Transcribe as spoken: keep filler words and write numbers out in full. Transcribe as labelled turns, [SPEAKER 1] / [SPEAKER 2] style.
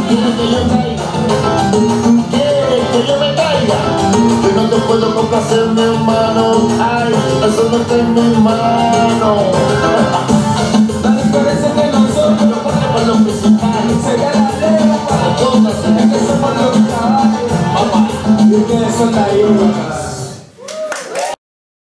[SPEAKER 1] Quiere que yo caiga, quiere que yo me caiga. Yo no te puedo complacer, mi hermano. Ay, eso no está en mi mano.
[SPEAKER 2] La diferencia que nosotros
[SPEAKER 1] Lo pone por los principales.
[SPEAKER 2] sería la lengua,
[SPEAKER 1] Las cosas
[SPEAKER 2] es que somos los caballos,
[SPEAKER 1] papá.
[SPEAKER 2] y ustedes son la hierba.